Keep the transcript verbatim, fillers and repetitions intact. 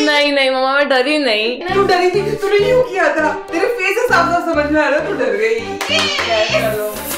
नहीं नहीं मम्मा मैं डरी नहीं। तू डरी थी, तूने यूं किया था, तेरे फेस से साफ साफ समझ में आ रहा है तू डर गई।